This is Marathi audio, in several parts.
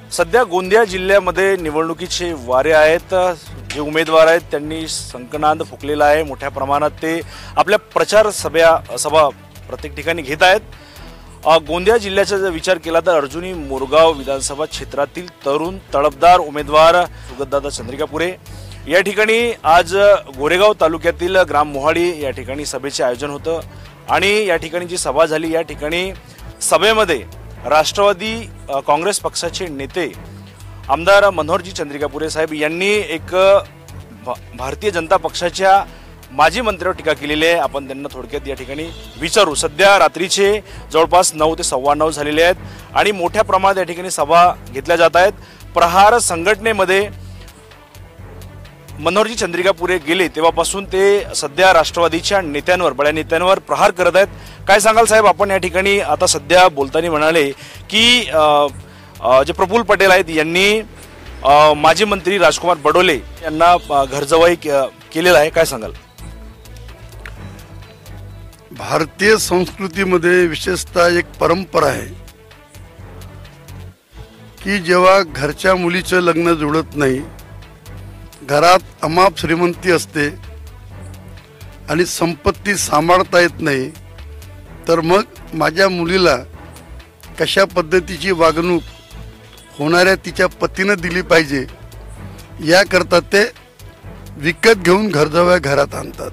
सध्या गोंदिया जिल्ह्यामध्ये निवडणुकीचे वारे आहेत। जे उमेदवार आहेत त्यांनी संकनांद फुकलेला आहे। मोठ्या प्रमाणात ते आपल्या प्रचार सभा प्रत्येक ठिकाणी घेत आहेत। गोंदिया जिल्ह्याचा जर विचार केला तर अर्जुनी मोरगाव विधानसभा क्षेत्रातील तरुण तळपदार उमेदवार सुगतदादा चंद्रिकापुरे या ठिकाणी आज गोरेगाव तालुक्यातील ग्राम मोहाडी या ठिकाणी सभेचे आयोजन होतं आणि या ठिकाणी जी सभा झाली या ठिकाणी सभेमध्ये राष्ट्रवादी काँग्रेस पक्षाचे नेते आमदार मनोहरजी चंद्रिकापुरे साहेब यांनी एक भारतीय जनता पक्षाच्या माजी मंत्र्यावर टीका केलेली आहे। आपण त्यांना थोडक्यात या ठिकाणी विचारू। सध्या रात्रीचे जवळपास 9 ते 9:15 झालेले आहेत आणि मोठ्या प्रमाणात या ठिकाणी सभा घेतल्या जात आहेत। प्रहार संघटनेमध्ये मनोहरजी चंद्रिकापुरे गेले तेव्हापासून ते सध्या राष्ट्रवादीच्या नेत्यांवर बड्या नेत्यांवर प्रहार करत आहेत। काय सांगाल साहेब, आपण या ठिकाणी आता सध्या बोलताना म्हणाले की जे प्रफुल्ल पटेल आहेत यांनी माजी मंत्री राजकुमार बडोले यांना घरजवाई केलेला आहे, काय सांगाल? भारतीय संस्कृतीमध्ये विशेषतः एक परंपरा आहे की जेव्हा घरच्या मुलीचं लग्न जुळत नाही, घरात अमाप श्रीमंती असते आणि संपत्ती सांभाळता येत नाही, तर मग माझ्या मुलीला कशा पद्धतीची वागणूक होणाऱ्या तिच्या पतीनं दिली पाहिजे याकरता ते विकत घेऊन घरजवळ घरात आणतात।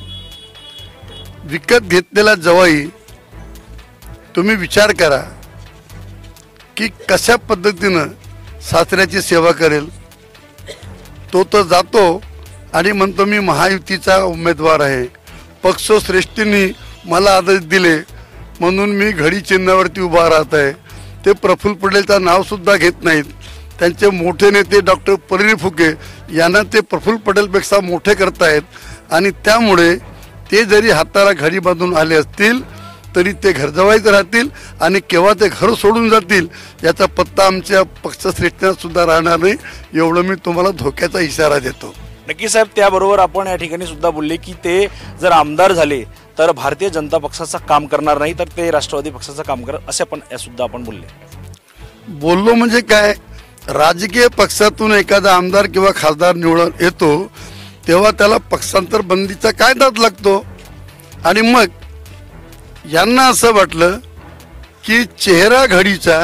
विकत घेतलेला जवाई तुम्ही विचार करा की कशा पद्धतीनं सासऱ्याची सेवा करेल। तो तर जातो आणि म्हणतो मी महायुतीचा उमेदवार आहे, पक्षश्रेष्ठींनी मला आदेश दिले म्हणून मी घडी चिन्हावरती उभा राहत आहे। ते प्रफुल्ल पटेलचं नावसुद्धा घेत नाहीत। त्यांचे मोठे नेते डॉक्टर परिणय फुके यांना ते प्रफुल्ल पटेलपेक्षा मोठे करतायत आणि त्यामुळे ते जरी हाताला घडी बांधून आले असतील तरी ते घरजवाईच राहतील आणि केव्हा ते घर सोडून जातील याचा पत्ता आमच्या पक्षश्रेष्ठींना सुद्धा राहणार नाही, एवढं मी तुम्हाला धोक्याचा इशारा देतो। नक्की साहेब, त्याबरोबर आपण या ठिकाणी सुद्धा बोलले की ते जर आमदार झाले तर भारतीय जनता पक्षाचं काम करणार नाही तर ते राष्ट्रवादी पक्षाचं काम करत असे आपण सुद्धा आपण बोललो। म्हणजे काय, राजकीय पक्षातून एखादा आमदार किंवा खासदार निवडून येतो तेव्हा त्याला पक्षांतर बंदीचा कायदाच लागतो आणि मग यांना असं वाटलं की चेहरा घडीचा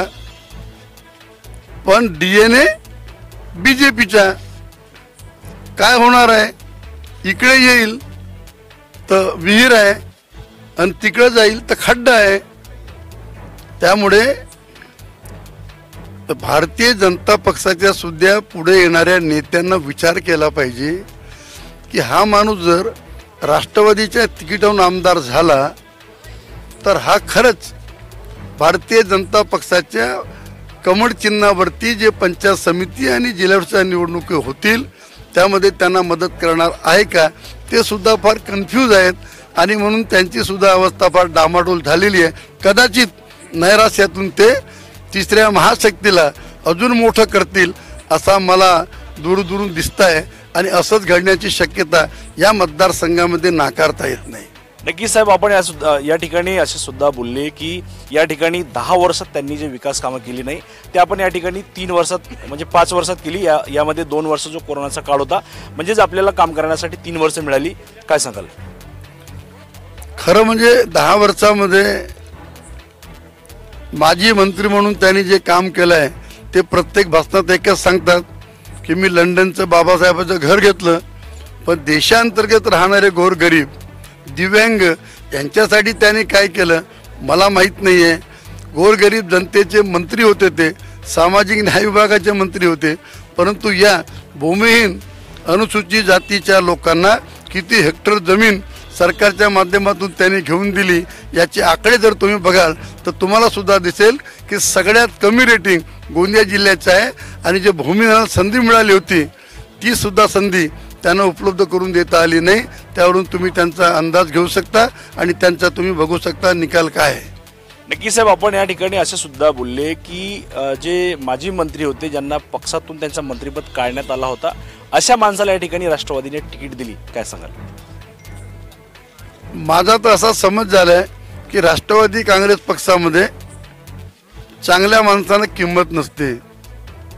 पण DNA BJPचा, काय होणार आहे, इकडे येईल तर विहीर आहे आणि तिकडे जाईल तर खड्डा आहे। त्यामुळे भारतीय जनता पक्षाच्या सुद्धा पुढे येणाऱ्या नेत्यांना विचार केला पाहिजे की हा माणूस जर राष्ट्रवादीच्या तिकिटावरून आमदार झाला तर हा खरंच भारतीय जनता पक्षाच्या कमळ चिन्हावरती जे पंचायत समिती आणि जिल्ह्याच्या निवडणुकी होतील त्यामध्ये त्यांना मदत करणार आहे का, ते सुद्धा फार कन्फ्यूज आहेत आणि म्हणून त्यांची सुद्धा अवस्था फार डामाडोल झालेली आहे। कदाचित नैराश्यातून ते तिसऱ्या महाशक्तीला अजून मोठं करतील असा मला दूरदूरून दिसत आहे आणि असंच घडण्याची शक्यता या मतदारसंघामध्ये नाकारता येत नाही। नक्की साहेब, आपण या ठिकाणी असे सुद्धा बोलले की या ठिकाणी 10 वर्षात त्यांनी जे विकास कामं केली नाही ते आपण या ठिकाणी 3 वर्षात म्हणजे 5 वर्षात केली। यामध्ये 2 वर्ष जो कोरोनाचा काळ होता म्हणजेच आपल्याला काम करण्यासाठी 3 वर्ष मिळाली, काय सांगाल? खरं म्हणजे 10 वर्षामध्ये माजी मंत्री म्हणून त्यांनी जे काम केलं आहे ते प्रत्येक भाषणात एकच सांगतात की मी लंडनचं बाबासाहेबांचं घर घेतलं, पण देशांतर्गत राहणारे गोरगरीब दिव्यांग यांच्यासाठी त्यांनी काय केलं मला माहीत नाही आहे। गोरगरीब जनतेचे मंत्री होते, ते सामाजिक न्याय विभागाचे मंत्री होते, परंतु या भूमिहीन अनुसूचित जातीच्या लोकांना किती हेक्टर जमीन सरकारच्या माध्यमातून त्यांनी घेऊन दिली याचे आकडे जर तुम्ही बघाल तर तुम्हाला सुद्धा दिसेल की सगळ्यात कमी रेटिंग गोंदिया जिल्ह्याचं आहे आणि जे भूमिहीनाला संधी मिळाली होती ती सुद्धा संधी त्यांना उपलब्ध करून देता आली नाही। त्यावरून तुम्ही त्यांचा अंदाज घेऊ शकता आणि त्यांचा तुम्ही बघू शकता निकाल काय आहे। नक्की साहेब, आपण या ठिकाणी असे सुद्धा बोलले की जे माजी मंत्री होते ज्यांना पक्षातून त्यांचं मंत्रिपद काढण्यात आला होता अशा माणसाला या ठिकाणी राष्ट्रवादीने तिकीट दिली, काय सांगाल? माझा तर असा समज झालाय की राष्ट्रवादी काँग्रेस पक्षामध्ये चांगल्या माणसांना किंमत नसते,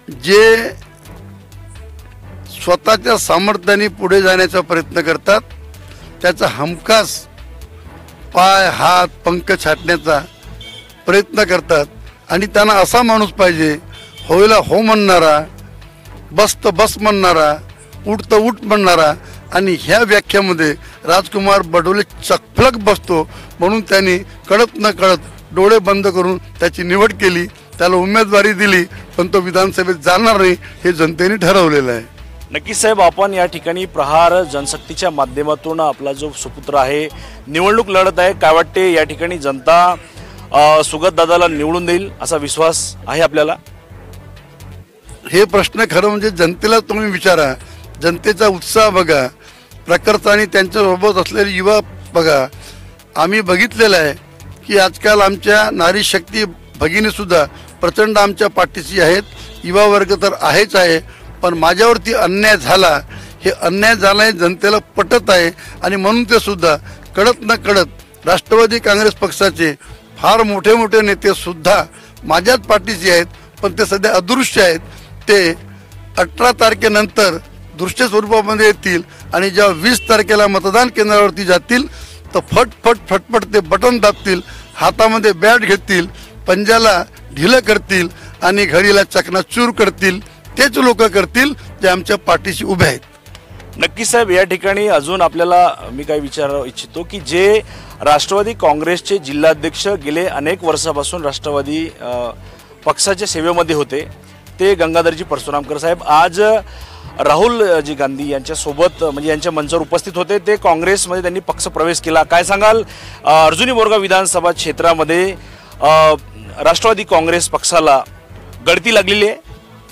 जे स्वतःच्या सामर्थ्याने पुढे जाण्याचा प्रयत्न करतात त्याचा हमखास पाय हात पंख छाटण्याचा प्रयत्न करतात आणि त्यांना असा माणूस पाहिजे, होयला हो म्हणणारा, बस तर बस म्हणणारा, उठ तर उठ म्हणणारा. आणि ह्या व्याख्यामध्ये राजकुमार बडोले चकफलक बसतो म्हणून त्यांनी कळत न कळत डोळे बंद करून त्याची निवड केली, त्याला उमेदवारी दिली, पण तो विधानसभेत जाणार नाही हे जनतेने ठरवलेलं आहे. नक्कीच साहेब, आपण या ठिकाणी प्रहार जनशक्तीच्या माध्यमातून आपला जो सुपुत्र आहे निवडणूक लढत आहे, काय वाटते या ठिकाणी जनता सुगत दादाला निवडून देईल असा विश्वास आहे आपल्याला? हे प्रश्न खरं म्हणजे जनतेला तुम्ही विचारा. जनतेचा उत्साह बघा, प्रखरता आणि त्यांच्यासोबत असलेले युवा बघा. आम्ही बघितलेलं आहे की आजकाल आमच्या नारी शक्ती भगिनी सुद्धा प्रचंड आमच्या पाठीशी आहेत. युवा वर्ग तर आहेच आहे, पण माझ्यावरती अन्याय झाला, हे अन्याय झाला हे जनतेला पटत आहे आणि म्हणून ते सुद्धा कळत न कळत राष्ट्रवादी काँग्रेस पक्षाचे फार मोठे मोठे नेते सुद्धा माझ्याच पाठीशी आहेत, पण ते सध्या अदृश्य आहेत. ते 18 तारखेनंतर दृश्य स्वरूपामध्ये येतील आणि जेव्हा 20 तारखेला मतदान केंद्रावरती जातील तर फटफट फटफट ते बटन दाबतील, हातामध्ये बॅट घेतील, पंजाला ढिलं करतील आणि घडीला चकनाचूर करतील. तेच लोक करतील जे आमच्या पाठीशी उभे आहेत. नक्की साहेब, या ठिकाणी अजून आपल्याला मी काय विचारू इच्छितो की जे राष्ट्रवादी काँग्रेसचे जिल्हाध्यक्ष गेले अनेक वर्षापासून राष्ट्रवादी पक्षाच्या सेवेमध्ये होते, ते गंगाधरजी परशुरामकर साहेब आज राहुलजी गांधी यांच्यासोबत म्हणजे यांच्या मंचावर उपस्थित होते. ते काँग्रेसमध्ये त्यांनी पक्ष प्रवेश केला. काय सांगाल, अर्जुनी बोरगाव विधानसभा क्षेत्रामध्ये राष्ट्रवादी काँग्रेस पक्षाला गळती लागलेली आहे?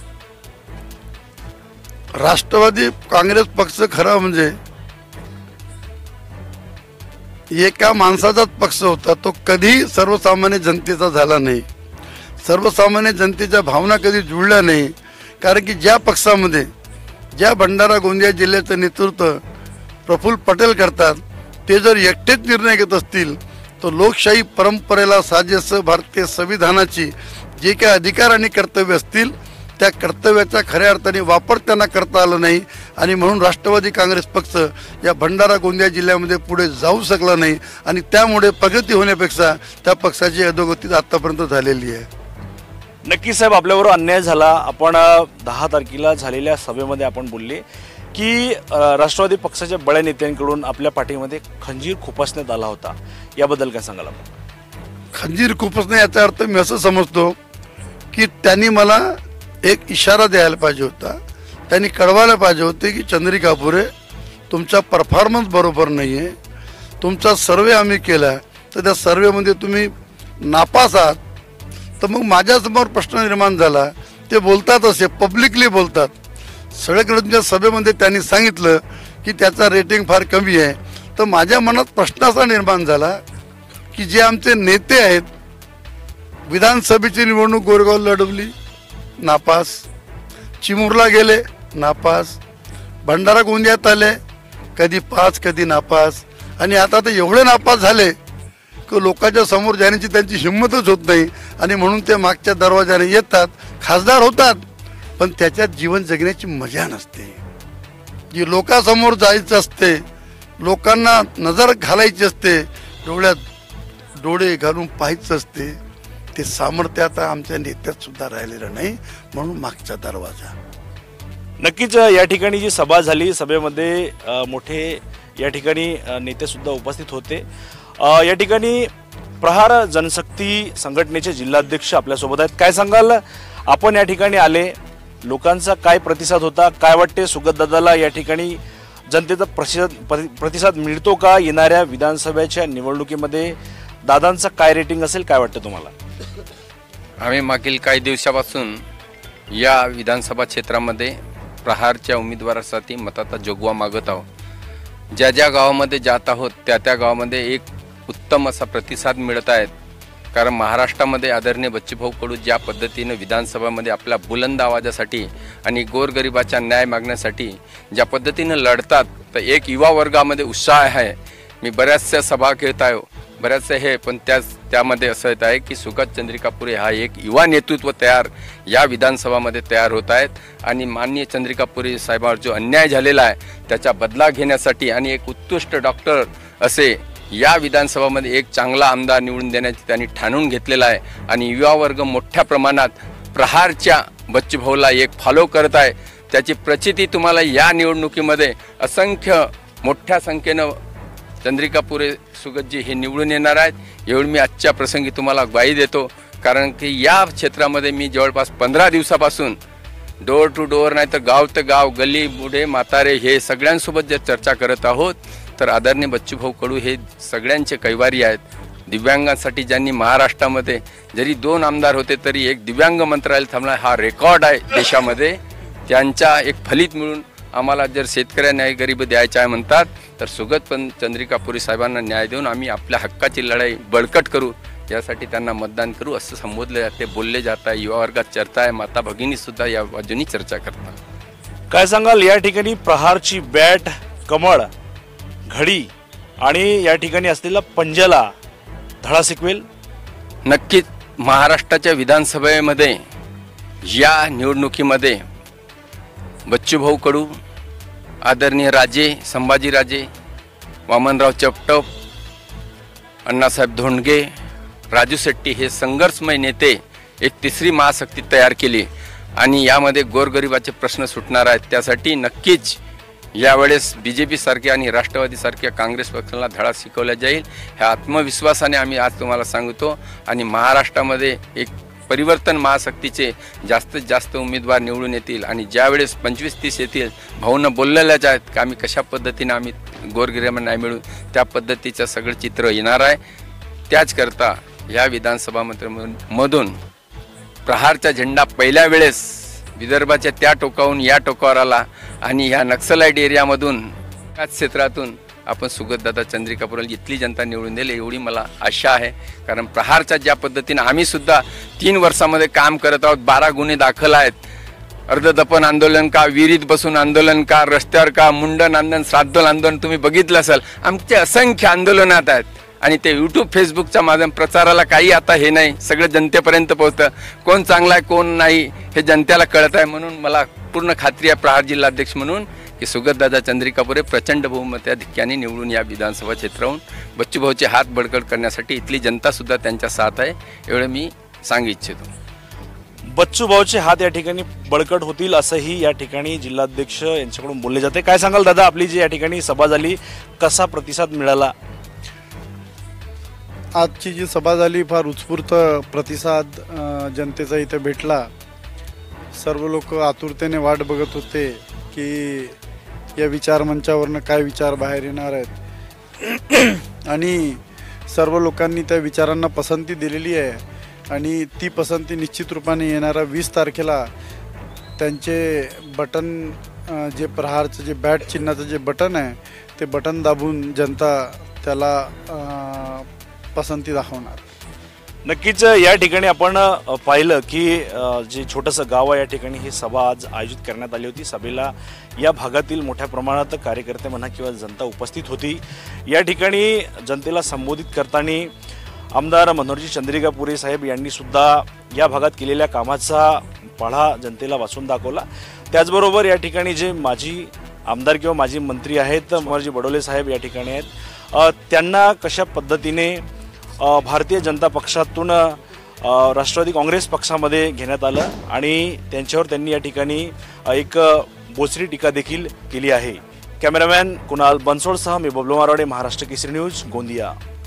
राष्ट्रवादी काँग्रेस पक्ष खरा म्हणजे एका माणसाचाच पक्ष होता, तो कधी सर्वसामान्य जनतेचा झाला नाही. सर्वसामान्य जनतेच्या भावना कधी जुळल्या नाही. कारण की ज्या पक्षामध्ये ज्या भंडारा गोंदिया जिल्ह्याचं नेतृत्व प्रफुल्ल पटेल करतात, ते जर एकटेच निर्णय घेत असतील तर लोकशाही परंपरेला साजेस भारतीय संविधानाची जे काही अधिकार आणि कर्तव्य असतील त्या कर्तव्याचा खऱ्या अर्थाने वापर त्यांना करता आला नाही आणि म्हणून राष्ट्रवादी काँग्रेस पक्ष या भंडारा गोंदिया जिल्ह्यामध्ये पुढे जाऊ शकला नाही आणि त्यामुळे प्रगती होण्यापेक्षा त्या पक्षाची अधोगती आतापर्यंत झालेली आहे. नक्की साहेब, आपल्याबरोबर अन्याय झाला. आपण 10 तारखेला झालेल्या सभेमध्ये आपण बोलले की राष्ट्रवादी पक्षाच्या बड्या नेत्यांकडून आपल्या पाठीमध्ये खंजीर खुपसण्यात आला होता, याबद्दल काय सांगाल आपण? खंजीर खुपसणे याचा अर्थ मी असं समजतो की त्यांनी मला एक इशारा द्यायला पाहिजे होता, त्यांनी कळवायला पाहिजे होते की चंद्रिका पुरे, तुमचा परफॉर्मन्स बरोबर नाही आहे, तुमचा सर्वे आम्ही केला तर त्या सर्वेमध्ये तुम्ही नापास आहात. तर मग माझ्यासमोर प्रश्न निर्माण झाला. ते बोलतात असे पब्लिकली बोलतात, सगळीकडच्या सभेमध्ये त्यांनी सांगितलं की त्याचा रेटिंग फार कमी आहे. तर माझ्या मनात प्रश्न असा निर्माण झाला की जे आमचे नेते आहेत, विधानसभेची निवडणूक गोरेगाव लढवली, नापास, चिमूरला गेले, नापास, भंडारा गोंदियात आले, कधी पास कधी नापास, आणि आता ते एवढे नापास झाले की लोकांच्या समोर जाण्याची त्यांची हिंमतच होत नाही आणि म्हणून ते मागच्या दरवाजाने येतात, खासदार होतात, पण त्याच्यात जीवन जगण्याची मजा नसते. जी लोकांसमोर जायचं असते, लोकांना नजर घालायची असते, डोळ्यात डोळे घालून पाहायचं असते, ते सामर्थ्य आता आमच्या नेत्यात सुद्धा राहिलेलं नाही, म्हणून मागचा दरवाजा. नक्कीच या ठिकाणी जी सभा झाली, सभेमध्ये मोठे या ठिकाणी नेते सुद्धा उपस्थित होते. या ठिकाणी प्रहार जनशक्ती संघटनेचे जिल्हाध्यक्ष आपल्यासोबत आहेत. काय सांगाल, आपण या ठिकाणी आले, लोकांचा काय प्रतिसाद होता, काय वाटते सुगत दादाला या ठिकाणी जनतेचा प्रतिसाद मिळतो का? येणाऱ्या विधानसभेच्या निवडणुकीमध्ये दादांचा काय रेटिंग असेल, काय वाटतं तुम्हाला? आम्ही मागील काही दिवसापासून या विधानसभा क्षेत्रामध्ये प्रहारच्या उमेदवारासाठी मताचा जोगवा मागत आहोत. ज्या ज्या गावामध्ये जात आहोत त्या त्या गावामध्ये एक उत्तम असा प्रतिसाद मिळत आहेत. कारण महाराष्ट्रामध्ये आदरणीय बच्चूभाऊ कडू ज्या पद्धतीने विधानसभामध्ये आपल्या बुलंद आवाजासाठी आणि गोरगरिबाचा न्याय मागण्यासाठी ज्या पद्धतीने लढतात, तर एक युवा वर्गामध्ये उत्साह आहे. मी बऱ्याचशा सभा घेत आहे, बऱ्याचसे हे, पण त्यामध्ये असं येत आहे की सुगत चंद्रिकापुरे हा एक युवा नेतृत्व या विधानसभामध्ये तयार होत आहेत आणि माननीय चंद्रिकापुरे साहेबांवर जो अन्याय झालेला आहे त्याचा बदला घेण्यासाठी आणि एक उत्कृष्ट डॉक्टर असे या विधानसभामध्ये एक चांगला आमदार निवडून देण्याची त्यांनी ठाणून घेतलेला आहे आणि युवा वर्ग मोठ्या प्रमाणात प्रहारच्या बच्चूभाऊला एक फॉलो करत आहे। त्याची प्रचिती तुम्हाला या निवडणुकीमध्ये असंख्य मोठ्या संख्येनं चंद्रिकापुरे सुगतजी हे निवडून येणार आहेत एवढी मी आजच्या प्रसंगी तुम्हाला ग्वाही देतो। कारण की या क्षेत्रामध्ये मी जवळपास 15 दिवसापासून डोअर टू डोअर नाही तर गाव ते गाव, गल्ली बुढे म्हातारे हे सगळ्यांसोबत जे चर्चा करत आहोत तर आदरणीय बच्चूभाऊ कडू हे सगळ्यांचे कैवारी आहेत। दिव्यांगांसाठी ज्यांनी महाराष्ट्रामध्ये जरी 2 आमदार होते तरी एक दिव्यांग मंत्रालय थांबला हा रेकॉर्ड आहे देशामध्ये। त्यांचा एक फलित मिळून आम्हाला जर शेतकऱ्या न्याय गरीब द्यायचा आहे म्हणतात तर सुगत चंद्रिकापुरे साहेबांना न्याय देऊन आम्ही आपल्या हक्काची लढाई बळकट करू, यासाठी त्यांना मतदान करू असं संबोधले जाते, बोलले जात आहे। युवा वर्गात चर्चा आहे, माता भगिनी सुद्धा या बाजूनी चर्चा करतात। काय सांगाल या ठिकाणी प्रहारची बॅट, कमळ, घडी आणि या ठिकाणी असलेला पंजाला धडा शिकवेल? नक्कीच महाराष्ट्राच्या विधानसभेमध्ये या निवडणुकीमध्ये बच्चूभाऊ कडू, आदरणीय राजे संभाजीराजे, वामनराव चपटप, अण्णासाहेब धोंडगे, राजू शेट्टी हे संघर्षमय नेते एक तिसरी महाशक्ती तयार केली आणि यामध्ये गोरगरिबाचे प्रश्न सुटणार आहेत। त्यासाठी नक्कीच यावेळेस BJP सारख्या आणि राष्ट्रवादी सारख्या काँग्रेस पक्षाला धडा शिकवला जाईल ह्या आत्मविश्वासाने आम्ही आज तुम्हाला सांगतो। आणि महाराष्ट्रामध्ये एक परिवर्तन महाशक्तीचे जास्तीत जास्त उमेदवार निवडून येतील आणि ज्यावेळेस 25-30 येतील भाऊनं बोललेल्याच आहेत की आम्ही कशा पद्धतीने आम्ही गोरगरिबांना न्याय मिळू त्या पद्धतीचं सगळं चित्र येणार आहे। त्याचकरता या विधानसभा मधून प्रहारचा झेंडा पहिल्या वेळेस विदर्भाच्या त्या टोकाहून या टोकावर आला आणि ह्या नक्सलाइट एरियामधून त्याच क्षेत्रातून आपण सुगतदादा चंद्रिकापुरेला इथली जनता निवडून देईल एवढी मला आशा आहे। कारण प्रहारच्या ज्या पद्धतीने आम्ही सुद्धा 3 वर्षामध्ये काम करत आहोत, 12 गुन्हे दाखल आहेत, अर्धदफन आंदोलन का, विहिरीत बसून आंदोलन का, रस्त्यावर का, मुंडन आंदोलन, श्राद्ध आंदोलन तुम्ही बघितलं असाल, आमचे असंख्य आंदोलनात आहेत आणि ते यूट्यूब फेसबुकच्या माध्यम प्रचाराला काही आता हे नाही, सगळं जनतेपर्यंत पोहोचतं, कोण चांगला आहे कोण नाही हे जनतेला कळत आहे। म्हणून मला पूर्ण खात्री आहे प्रहार जिल्हाध्यक्ष म्हणून की सुगतदादा चंद्रिकापुरे प्रचंड बहुमताधिक्याने निवडून या विधानसभा क्षेत्राहून बच्चूभाऊचे हात बळकट करण्यासाठी इथली जनता सुद्धा त्यांच्या साथ आहे एवढं मी सांगू इच्छितो। बच्चूभाऊचे हात या ठिकाणी बळकट होतील असंही या ठिकाणी जिल्हाध्यक्ष यांच्याकडून बोलले जाते। काय सांगाल दादा, आपली जी या ठिकाणी सभा झाली कसा प्रतिसाद मिळाला? आजची जी सभा झाली फार उत्स्फूर्त प्रतिसाद जनतेचा इथे भेटला। सर्व लोक आतुरतेने वाट बघत होते की या विचारमंचावरनं काय विचार बाहेर येणार आहेत आणि सर्व लोकांनी त्या विचारांना पसंती दिलेली आहे आणि ती पसंती निश्चित रूपाने येणाऱ्या 20 तारखेला त्यांचे बटन जे प्रहारचं जे बॅट चिन्हाचं जे बटन आहे ते बटन दाबून जनता त्याला पसंती दाखवणार। नक्कीच या ठिकाणी आपण पाहिलं की जे छोटंसं गाव आहे या ठिकाणी ही सभा आज आयोजित करण्यात आली होती। सभेला या भागातील मोठ्या प्रमाणात कार्यकर्ते म्हणा किंवा जनता उपस्थित होती। या ठिकाणी जनतेला संबोधित करताना आमदार मनोहरजी चंद्रिकापुरे साहेब यांनी सुद्धा या भागात केलेल्या कामाचा पाढा जनतेला वाचून दाखवला। त्याचबरोबर या ठिकाणी जे माजी आमदार किंवा माजी मंत्री आहेत मनोहरजी बडोले साहेब या ठिकाणी आहेत, त्यांना कशा पद्धतीने भारतीय जनता पक्षातून राष्ट्रवादी काँग्रेस पक्षामध्ये घेण्यात आलं आणि त्यांच्यावर त्यांनी या ठिकाणी एक बोचरी टीका देखील केली आहे। कॅमेरामॅन कुणाल बनसोडसह मी बबलू मारवाडे, महाराष्ट्र केसरी न्यूज, गोंदिया।